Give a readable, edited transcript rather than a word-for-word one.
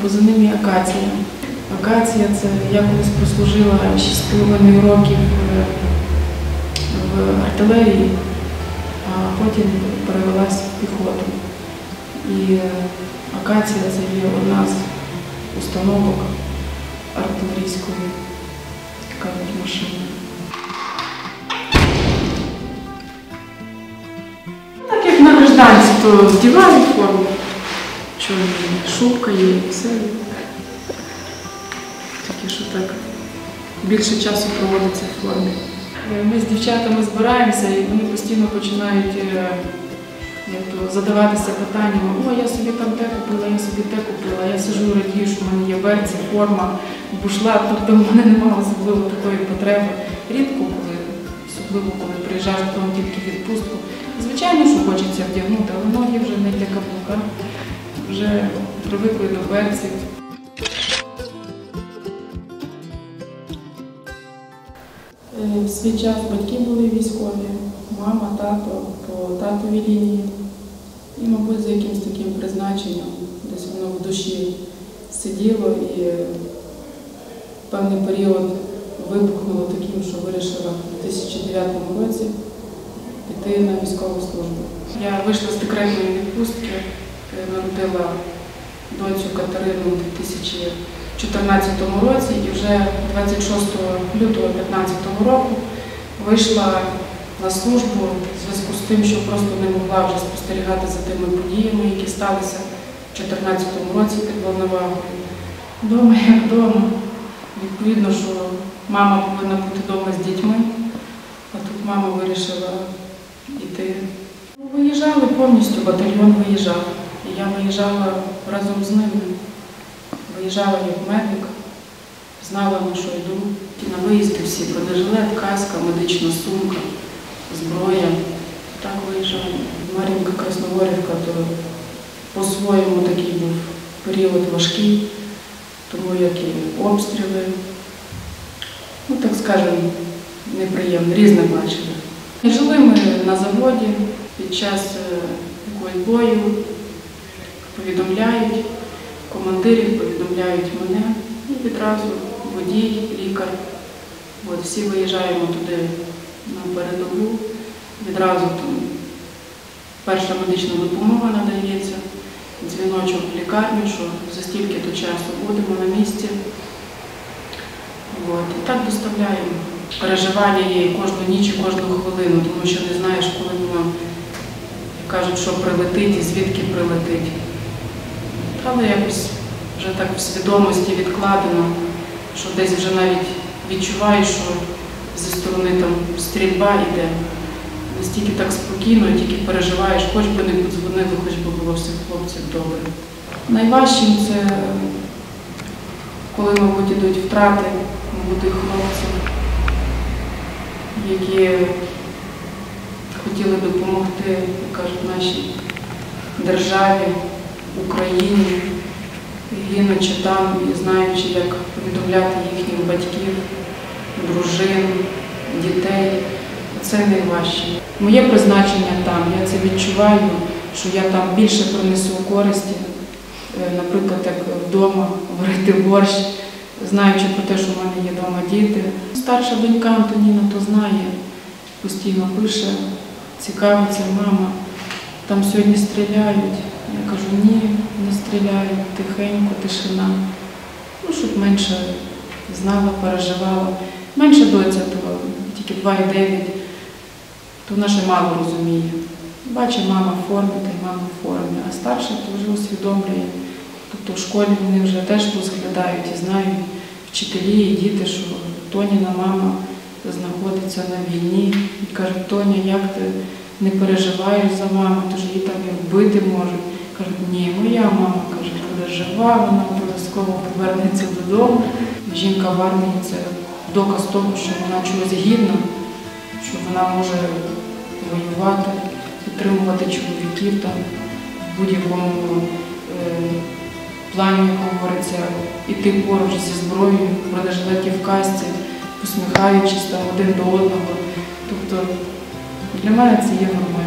позивним є Акація. Акація – це я колись прослужила 6,5 років в артилерії, а потім перевелась в піхоту. І Акація – це є одна з установок артилерійської машини. Так як на гражданці, то вдівають форму, шубка є, все. Тільки що так більше часу проводиться в формі. Ми з дівчатами збираємося і вони постійно починають задаватися питаннями: «О, я собі там те купила, я собі те купила, я сижу, радію, що в мене є берці, форма, бушлат». Тобто в мене немає особливо такої потреби. Рідко, особливо коли приїжджаєш додому тільки в відпустку. Звичайно, що хочеться вдягнути, але ноги вже не для каблука, вже привикли до берців. В свій час батьки були військові, мама, тато по татовій лінії. І, мабуть, за якимось таким призначенням, десь воно в душі сиділо і в певний період вибухнуло таким, що вирішила в 2009 році піти на військову службу. Я вийшла з декретної відпустки, народила доньку Катерину у 2014 році і вже 26 лютого 2015 року вийшла на службу в зв'язку з тим, що просто не могла вже спостерігати за тими подіями, які сталися в 2014 році під Волновахою. Дома як вдома. Відповідно, що мама повинна бути вдома з дітьми, а тут мама вирішила йти. Виїжджали повністю, батальйон виїжджав. І я виїжджала разом з ними. Виїжджала як медик, знала, на що йду. І на виїзді всі: бронежилет, каска, медична сумка, зброя. Так виїжджала. Мар'їнка, Красногорівка, то по-своєму такий був період важкий, тому як і обстріли, ну так скажемо, неприємно, різне бачили. І жили ми на заводі, під час якогось бою повідомляють командирів, повідомляють мене, і відразу водій, лікар. От, всі виїжджаємо туди на передову, відразу там перша медична допомога надається, дзвіночок в лікарню, що за стільки-то часу будемо на місці. От, і так доставляємо. Переживання є кожну ніч, кожну хвилину, тому що не знаєш, коли воно, кажуть, що прилетить і звідки прилетить. Але якось вже так в свідомості відкладено, що десь вже навіть відчуваєш, що зі сторони там стрільба йде. Настільки так спокійно, тільки переживаєш, хоч би не подзвонили, хоч би було всіх хлопців добре. Найважчим це, коли, мабуть, ідуть втрати молодих хлопців, які хотіли допомогти, як кажуть, нашій державі, Україні, гинучи там і знаючи, як повідомляти їхніх батьків, дружин, дітей. Це найважче. Моє призначення там, я це відчуваю, що я там більше принесу користі, наприклад, як вдома варити борщ, знаючи про те, що в мене є вдома діти. Старша донька Антоніна то знає, постійно пише, цікавиться: «Мама, там сьогодні стріляють». Я кажу: «Ні, не стріляють, тихенько, тишина». Ну, щоб менше знала, переживала. Менша доця, то тільки 2,9, то вона ще мало розуміє. Бачить, мама в формі, та й мама в формі, а старша то вже усвідомлює. Тобто в школі вони вже теж розглядають і знають, вчителі і діти, що Тоніна мама знаходиться на війні. І кажуть: «Тоня, як ти не переживаєш за маму, тож її там і вбити можуть». Кажуть: «Ні, моя мама, каже, буде жива, вона обов'язково повернеться додому». Жінка в армії – це доказ того, що вона чогось гідна, що вона може воювати, підтримувати чоловіків там в будь-якому плані, говориться, іти поруч зі зброєю, в бронежилеті, в касці, посміхаючись там один до одного. Тобто для мене це є нормально.